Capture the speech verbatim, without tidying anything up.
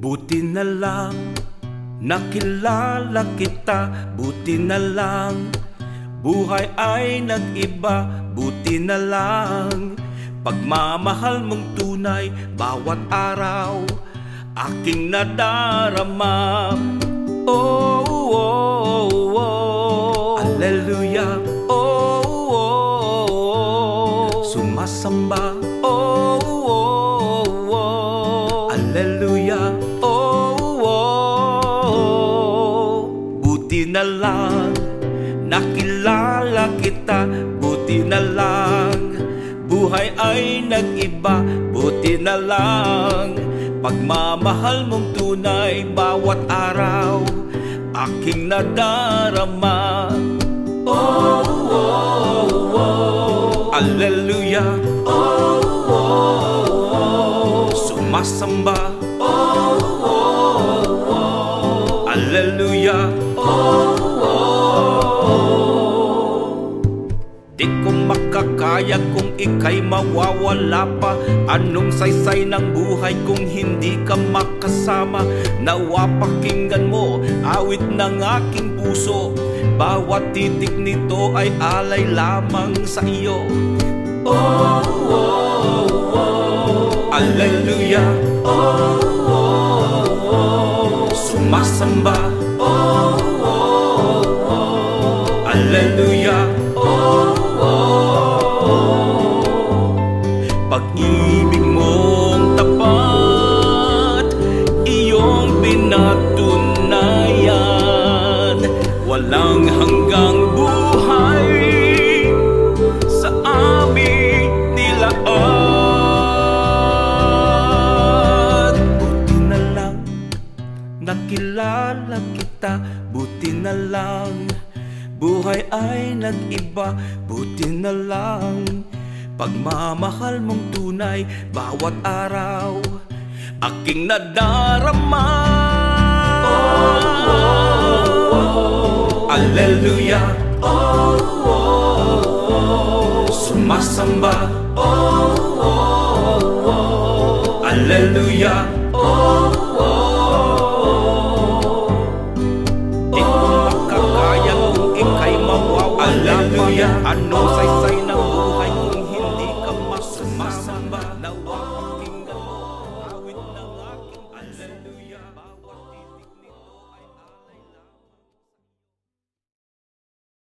Buti na lang nakilala kita, buti na lang buhay ay nag-iba, buti na lang pagmamahal mong tunay bawat araw aking nadarama. Oh, oh, oh, Alleluia. Oh, oh, oh, sumasamba. Oh, oh, oh, Alleluia. Oh, oh, buti na lang nakilala kita, buti na lang buhay ay nag-iba, buti na lang pagmamahal mong tunay bawat araw aking nadarama. Oh, oh, oh, Alleluia. Oh, oh, oh, sumasamba. Oh, oh, oh, Alleluia. Oh, di ko makakaya kung ika'y mawawala pa. Anong saysay ng buhay kung hindi ka makasama? Nawa pakinggan mo awit ng aking puso, bawat titik nito ay alay lamang sa iyo. Oh, oh, oh, Alleluia. Oh, oh, oh, sumasamba. Oh, oh, oh, Alleluia. Oh, pag-ibig mong tapat, iyong pinatunayan, walang hanggang buhay sa aming nilaan. Buti na lang nakilala kita, buti na lang buhay ay nag-iba, buti na lang pagmamahal mong tunay bawat araw aking nadarama. Oh, oh, oh, Alleluia. Oh, oh, oh, sumasamba. Oh, oh, oh, Alleluia. Oh, oh, di ko makakaya kung ika'y mawawala pa. Ano